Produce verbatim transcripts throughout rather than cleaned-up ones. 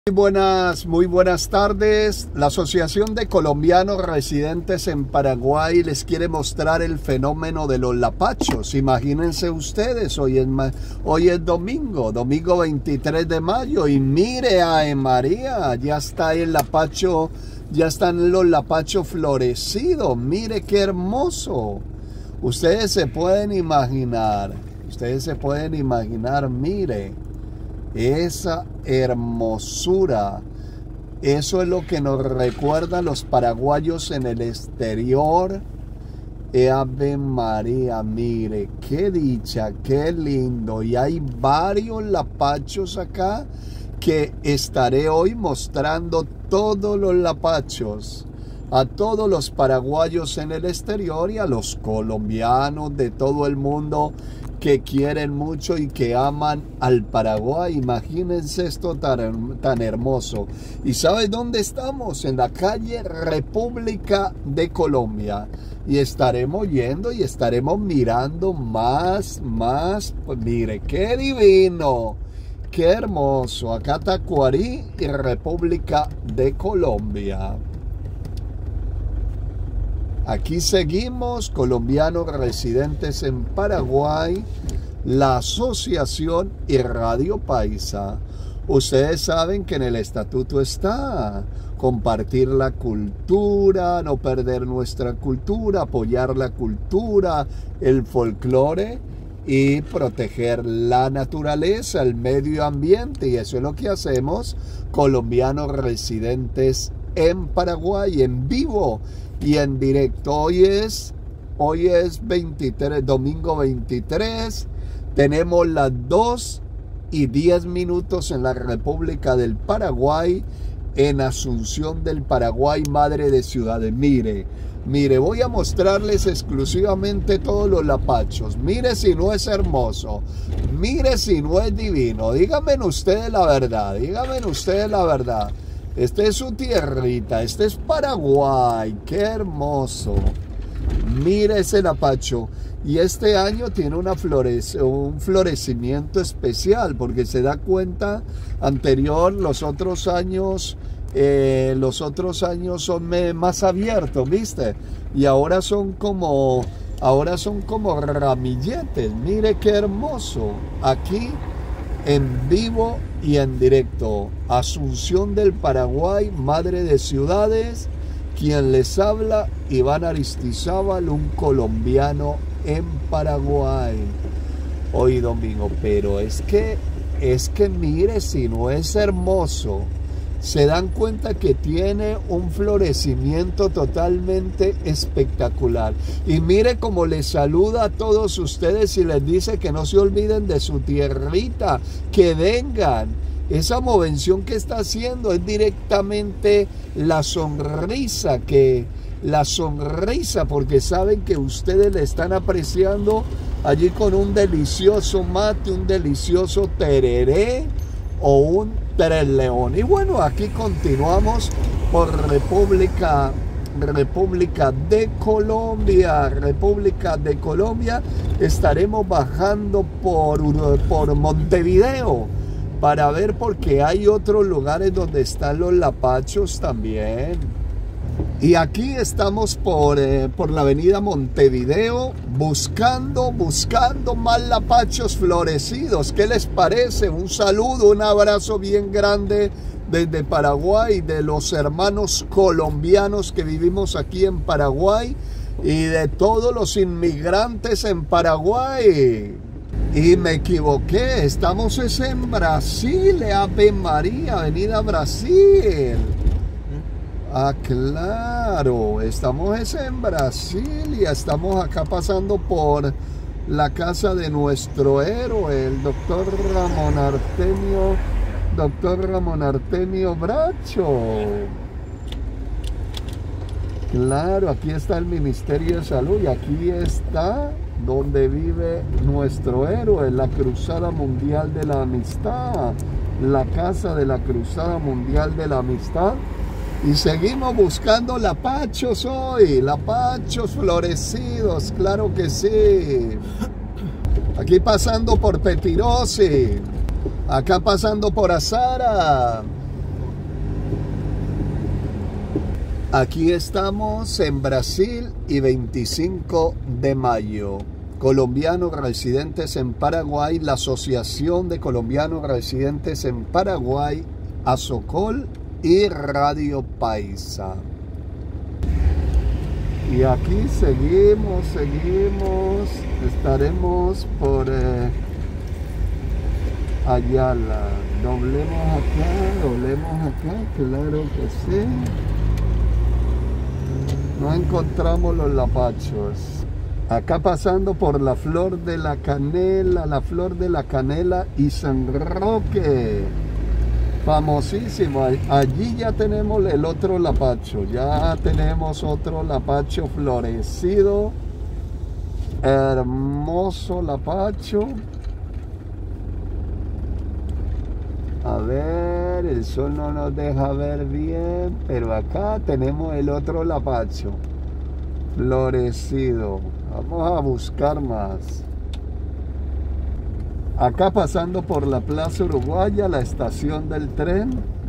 Muy buenas, muy buenas tardes. La Asociación de Colombianos Residentes en Paraguay les quiere mostrar el fenómeno de los lapachos. Imagínense ustedes, hoy es, hoy es domingo, domingo veintitrés de mayo, y mire a María, ya está el lapacho, ya están los lapachos florecidos. Mire qué hermoso. Ustedes se pueden imaginar, ustedes se pueden imaginar, mire. Esa hermosura, eso es lo que nos recuerdan los paraguayos en el exterior. Ave María, mire, qué dicha, qué lindo. Y hay varios lapachos acá que estaré hoy mostrando todos los lapachos a todos los paraguayos en el exterior y a los colombianos de todo el mundo que quieren mucho y que aman al Paraguay. Imagínense esto tan, tan hermoso. ¿Y sabes dónde estamos? En la calle República de Colombia. Y estaremos yendo y estaremos mirando más, más. Pues mire, qué divino, qué hermoso. Acá Tacuarí y República de Colombia. Aquí seguimos, colombianos residentes en Paraguay, la Asociación y Radio Paisa. Ustedes saben que en el estatuto está compartir la cultura, no perder nuestra cultura, apoyar la cultura, el folclore y proteger la naturaleza, el medio ambiente. Y eso es lo que hacemos, colombianos residentes en Paraguay, en vivo y en directo. Hoy es, hoy es veintitrés, domingo veintitrés. Tenemos las dos y diez minutos en la República del Paraguay, en Asunción del Paraguay, madre de ciudades. Mire, mire, voy a mostrarles exclusivamente todos los lapachos. Mire si no es hermoso. Mire si no es divino. Díganme ustedes la verdad. Díganme ustedes la verdad. Este es su tierrita, este es Paraguay, qué hermoso. Mire ese lapacho. Y este año tiene una florece, un florecimiento especial, porque se da cuenta, anterior, los otros años, eh, los otros años son más abiertos, ¿viste? Y ahora son como, ahora son como ramilletes. Mire qué hermoso. Aquí en vivo y en directo, Asunción del Paraguay, madre de ciudades. Quien les habla, Iván Aristizábal, un colombiano en Paraguay. Hoy domingo, pero es que, es que mire si no es hermoso. Se dan cuenta que tiene un florecimiento totalmente espectacular. Y mire cómo les saluda a todos ustedes y les dice que no se olviden de su tierrita, que vengan. Esa movención que está haciendo es directamente la sonrisa, que la sonrisa, porque saben que ustedes le están apreciando allí con un delicioso mate, un delicioso tereré o un Tres León. Y bueno, aquí continuamos por República, República de Colombia, República de Colombia. Estaremos bajando por, por Montevideo para ver, porque hay otros lugares donde están los lapachos también. Y aquí estamos por, eh, por la avenida Montevideo, buscando, buscando más lapachos florecidos. ¿Qué les parece? Un saludo, un abrazo bien grande desde Paraguay, de los hermanos colombianos que vivimos aquí en Paraguay y de todos los inmigrantes en Paraguay. Y me equivoqué, estamos es en Brasil, Ave María, avenida Brasil. Ah, claro, estamos es en Brasil y estamos acá pasando por la casa de nuestro héroe, el doctor Ramón Artemio, doctor Ramón Artemio Bracho. Claro, aquí está el Ministerio de Salud y aquí está donde vive nuestro héroe, la Cruzada Mundial de la Amistad, la casa de la Cruzada Mundial de la Amistad. Y seguimos buscando lapachos hoy, lapachos florecidos, claro que sí. Aquí pasando por Petirosi, acá pasando por Azara, Aquí estamos en Brasil y veinticinco de mayo. Colombianos residentes en Paraguay, la Asociación de Colombianos Residentes en Paraguay, ASOCOL y Radio Paisa. Y aquí seguimos, seguimos, estaremos por eh, Ayala. Doblemos acá, doblemos acá, claro que sí. No encontramos los lapachos. Acá pasando por la Flor de la Canela, la Flor de la Canela y San Roque. Famosísimo. Allí ya tenemos el otro lapacho. Ya tenemos otro lapacho florecido. Hermoso lapacho. A ver, el sol no nos deja ver bien, pero acá tenemos el otro lapacho florecido. Vamos a buscar más. Acá pasando por la Plaza Uruguaya, la estación del tren.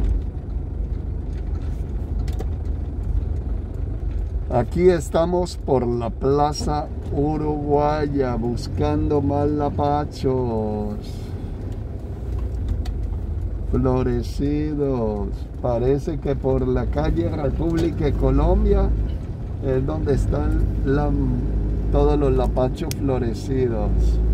Aquí estamos por la Plaza Uruguaya buscando más lapachos florecidos. Parece que por la calle República de Colombia es donde están la, todos los lapachos florecidos.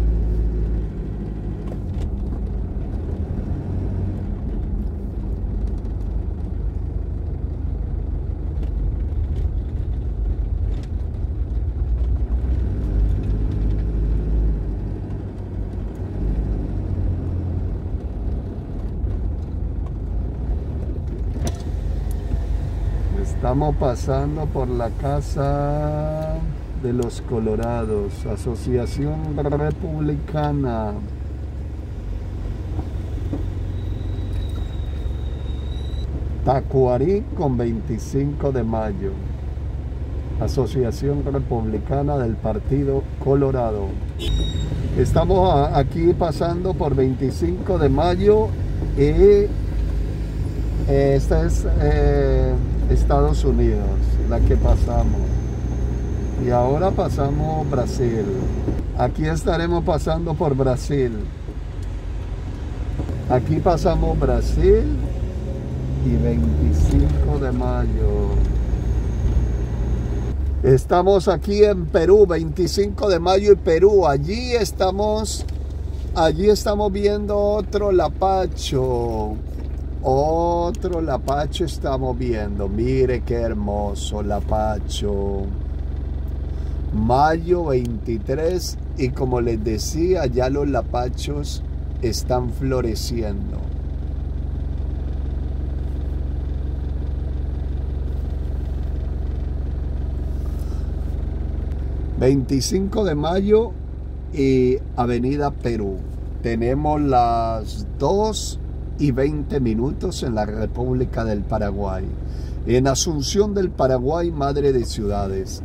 Estamos pasando por la Casa de los Colorados, Asociación Republicana. Tacuarí con veinticinco de mayo, Asociación Republicana del Partido Colorado. Estamos aquí pasando por veinticinco de mayo y esta es eh, Estados Unidos, la que pasamos. Y ahora pasamos Brasil. Aquí estaremos pasando por Brasil. Aquí pasamos Brasil y veinticinco de mayo. Estamos aquí en Perú, veinticinco de mayo y Perú. Allí estamos, allí estamos viendo otro lapacho. Otro lapacho estamos viendo. Mire qué hermoso lapacho. Mayo veintitrés y como les decía, ya los lapachos están floreciendo. veinticinco de mayo y Avenida Perú. Tenemos las dos y veinte minutos en la República del Paraguay. En Asunción del Paraguay, madre de ciudades.